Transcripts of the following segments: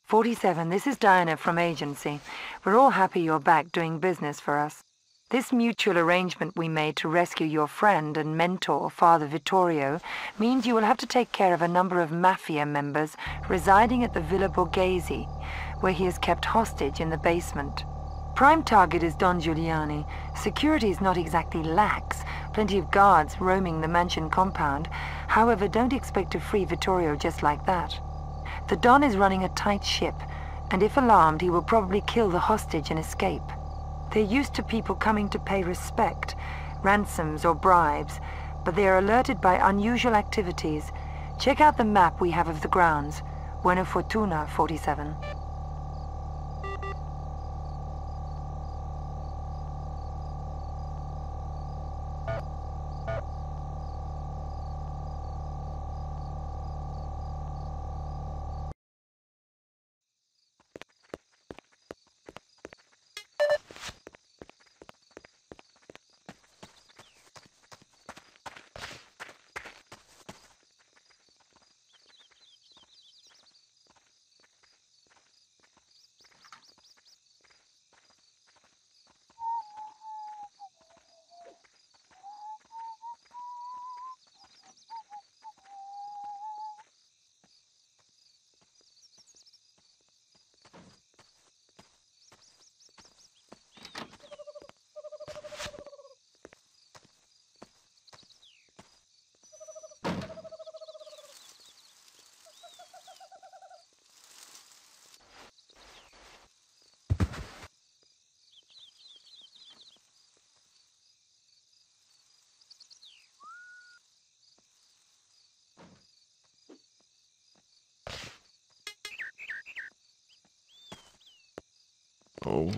47, this is Diana from Agency. We're all happy you're back doing business for us. This mutual arrangement we made to rescue your friend and mentor, Father Vittorio, means you will have to take care of a number of Mafia members residing at the Villa Borghese, where he is kept hostage in the basement. Prime target is Don Giuliani. Security is not exactly lax, plenty of guards roaming the mansion compound. However, don't expect to free Vittorio just like that. The Don is running a tight ship, and if alarmed, he will probably kill the hostage and escape. They're used to people coming to pay respect, ransoms or bribes, but they are alerted by unusual activities. Check out the map we have of the grounds. Buena fortuna, 47. Oh.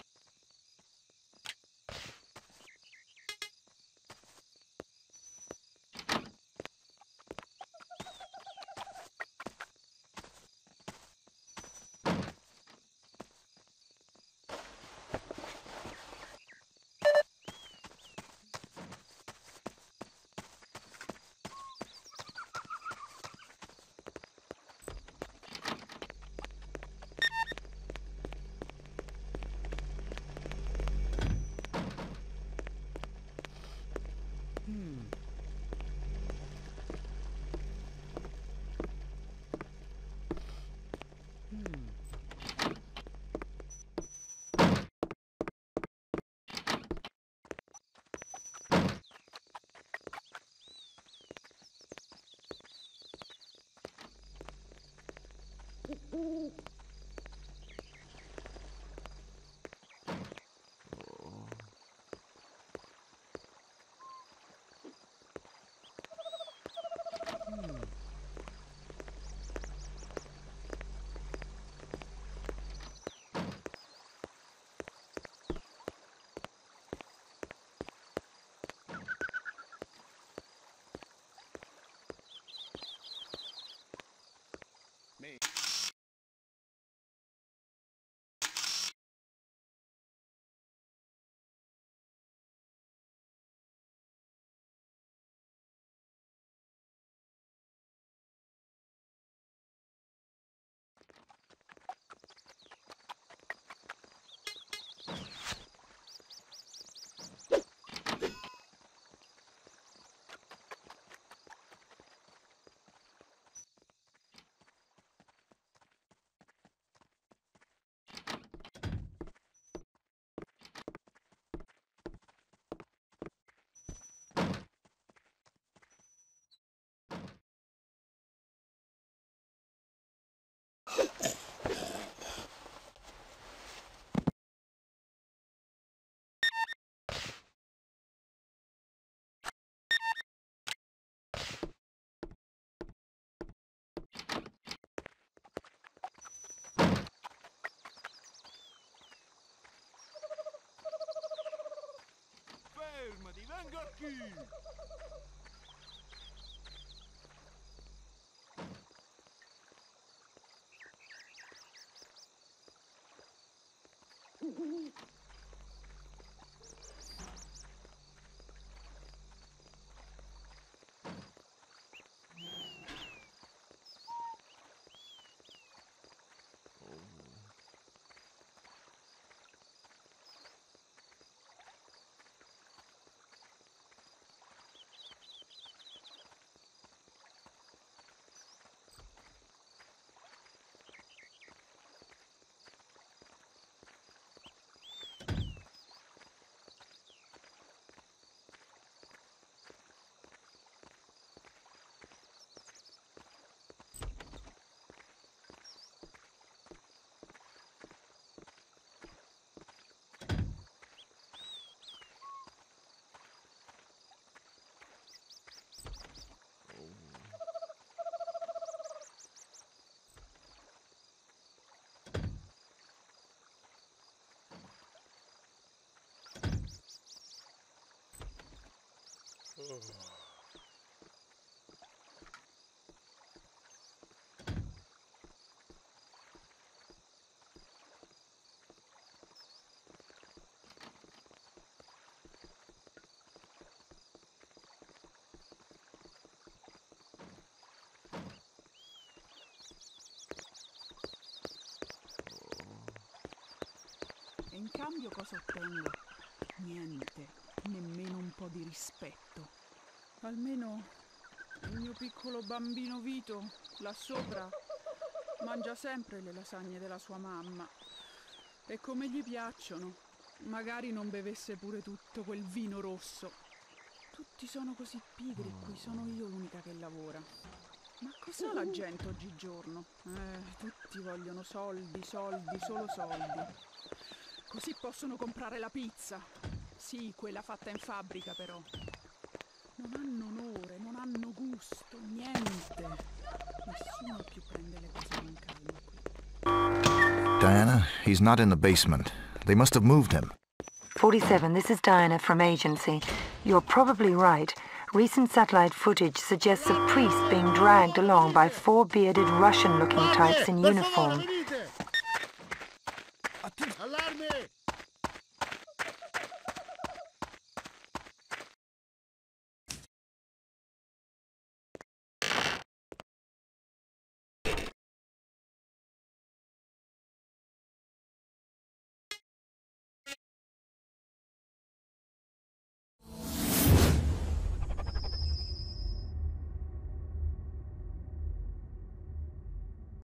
Fermati, venga qui! E in cambio cosa ottengo? Niente, nemmeno un po' di rispetto. Almeno il mio piccolo bambino Vito, là sopra, mangia sempre le lasagne della sua mamma. E come gli piacciono. Magari non bevesse pure tutto quel vino rosso. Tutti sono così pigri qui, sono io l'unica che lavora. Ma cos'ha la gente oggigiorno? Tutti vogliono soldi, soldi, solo soldi. Così possono comprare la pizza. Sì, quella fatta in fabbrica però. Non hanno onore, non hanno gusto, niente. Nessuno più prende le cose con calma qui. Diana, he's not in the basement. They must have moved him. 47, this is Diana from agency. You're probably right. Recent satellite footage suggests a priest being dragged along by 4 bearded Russian-looking types in uniform. Allarme!